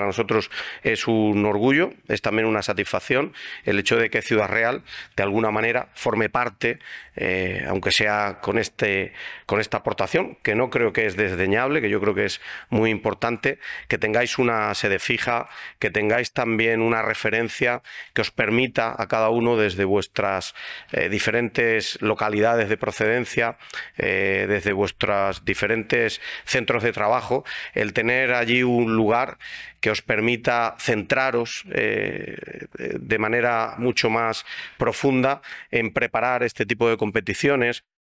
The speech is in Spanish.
nosotros es un orgullo, es también una satisfacción el hecho de que Ciudad Real, de alguna manera, forme parte, aunque sea con esta aportación, que no creo que es desdeñable, que yo creo que es muy importante, que tengáis una sede fija, que tengáis también una referencia que os permita a cada uno desde vuestras diferentes localidades de procedencia, desde vuestros diferentes centros de trabajo, el tener allí un lugar que os permita centraros de manera mucho más profunda en preparar este tipo de competiciones.